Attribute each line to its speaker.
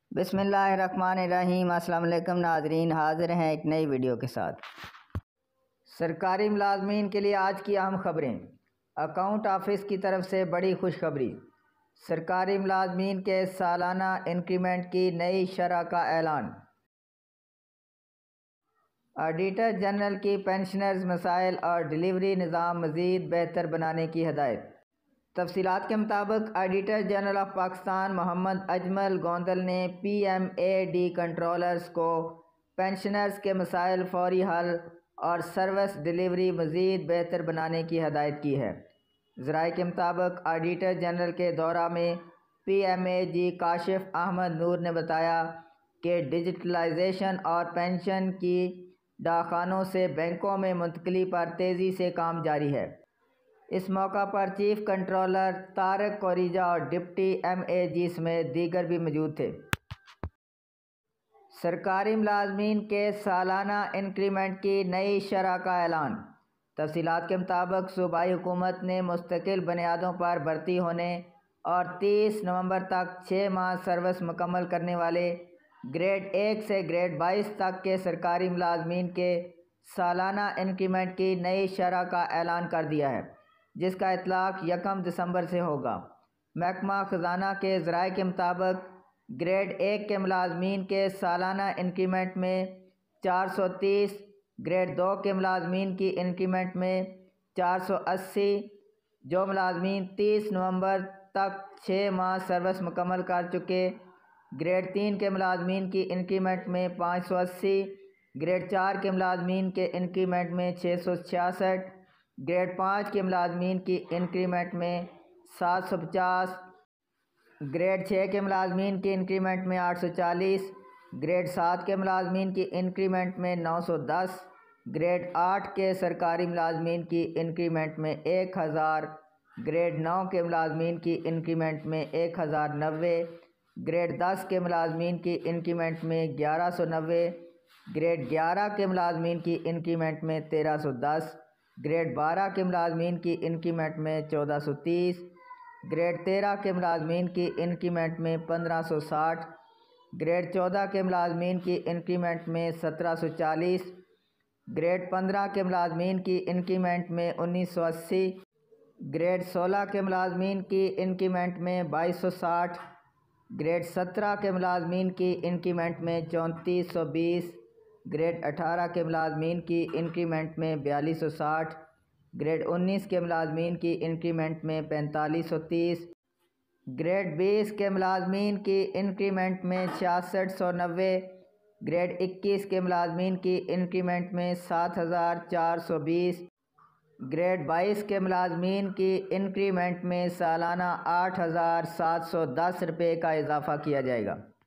Speaker 1: بسم اللہ الرحمن الرحیم۔ السلام علیکم ناظرین، حاضر ہیں ایک نئی ویڈیو کے ساتھ۔ سرکاری ملازمین کے لیے آج کی اہم خبریں۔ اکاؤنٹ آفس کی طرف سے بڑی خوشخبری۔ سرکاری ملازمین کے سالانہ انکریمنٹ کی نئی شرح کا اعلان۔ آڈیٹر جنرل کی پنشنرز مسائل اور ڈلیوری نظام مزید بہتر بنانے کی ہدایت۔ تفصیلات کے مطابق auditor general of Pakistan Muhammad Ajmal Gondal نے P M A D controllers کو پنشنرز کے مسائل فوری حل اور سروس ڈلیوری مزید بہتر بنانے کی ہدایت کی ہے۔ ذرائع کے مطابق آڈیٹر جنرل کے دورہ میں P M A G Kashif Ahmad Noor نے بتایا کہ ڈیجیٹلائزیشن اور پنشن کی ڈاکخانوں سے بینکوں میں منتقلی پر تیزی سے کام جاری ہے۔ اس موقع پر چیف کنٹرولر طارق کوریجا اور ڈپٹی ایم اے جی سمیت دیگر بھی موجود تھے۔ سرکاری ملازمین کے سالانہ انکریمنٹ کی نئی شرح کا اعلان۔ تفصیلات کے مطابق صوبائی حکومت نے مستقل بنیادوں پر بھرتی ہونے اور 30 نومبر تک 6 ماہ سروس مکمل کرنے والے گریڈ 1 سے گریڈ 22 تک کے سرکاری ملازمین کے سالانہ انکریمنٹ کی نئی شرح کا اعلان کر دیا ہے، جس کا اطلاق 1 دسمبر سے ہوگا۔ محکمہ خزانہ کے ذرائع کے مطابق گریڈ 1 کے ملازمین کے سالانہ انکریمنٹ میں 430، گریڈ 2 کے ملازمین کی انکریمنٹ میں 480، جو ملازمین 30 نومبر تک 6 ماہ سروس مکمل کر چکے، گریڈ 3 کے ملازمین کی انکریمنٹ میں 580، گریڈ 4 کے ملازمین کے انکریمنٹ میں 666، گریڈ 5 کے ملازمین کی انکریمنٹ میں 750، گریڈ 6 کے ملازمین کی انکریمنٹ میں 840، گریڈ 7 کے ملازمین کی انکریمنٹ میں 910، گریڈ 8 کے سرکاری ملازمین کی انکریمنٹ میں 1000، گریڈ 9 کے ملازمین کی انکریمنٹ میں 1090، گریڈ 10 کے ملازمین کی انکریمنٹ میں 1190، گریڈ 11 کے ملازمین کی انکریمنٹ میں 1310، گریڈ 12 کے ملازمین کی انکریمنٹ میں 1430، گریڈ 13 کے ملازمین کی انکریمنٹ میں 1560، گریڈ 14 کے ملازمین کی انکریمنٹ میں 1740، گریڈ 15 کے ملازمین کی انکریمنٹ میں 1980، گریڈ 16 کے ملازمین کی انکریمنٹ میں 2260، گریڈ 17 کے ملازمین کی انکریمنٹ میں 3420، گریڈ 18 کے ملازمین کی انکریمنٹ میں 4260، گریڈ 19 کے ملازمین کی انکریمنٹ میں 4530، گریڈ 20 کے ملازمین کی انکریمنٹ میں 6690، گریڈ 21 کے ملازمین کی انکریمنٹ میں 7420، گریڈ 22 کے ملازمین کی انکریمنٹ میں سالانہ 8710 روپے کا اضافہ کیا جائے گا۔